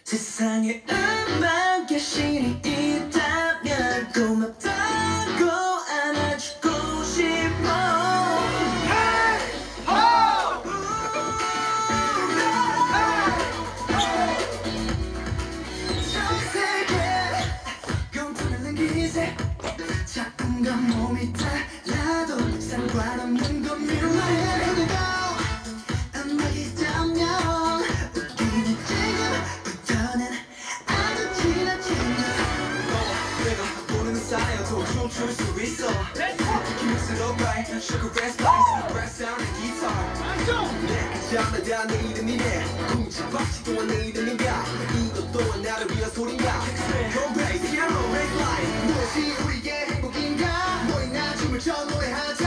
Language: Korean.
세상에 음악의 신이 있다면 고맙다고 안아주고 싶어. 전 세계 공통하는 기세 작품과 몸이 달라도 상관없는 건 묘해. 그래도 음악이라면 웃기는 지금부터는 아주 지난 친구. 내가 모르는 사이여도 춤출 수 있어. 특히 믹스로 right sugar red spice brass sound and guitar. 내가 잡아다 내 이름이네. 쿵치박치 또한 내 이름인가. 이것 또한 나를 위한 소리야. Go bass piano bass line 무엇이 우리의 행복인가. 너희 나 춤을 춰 노래하자.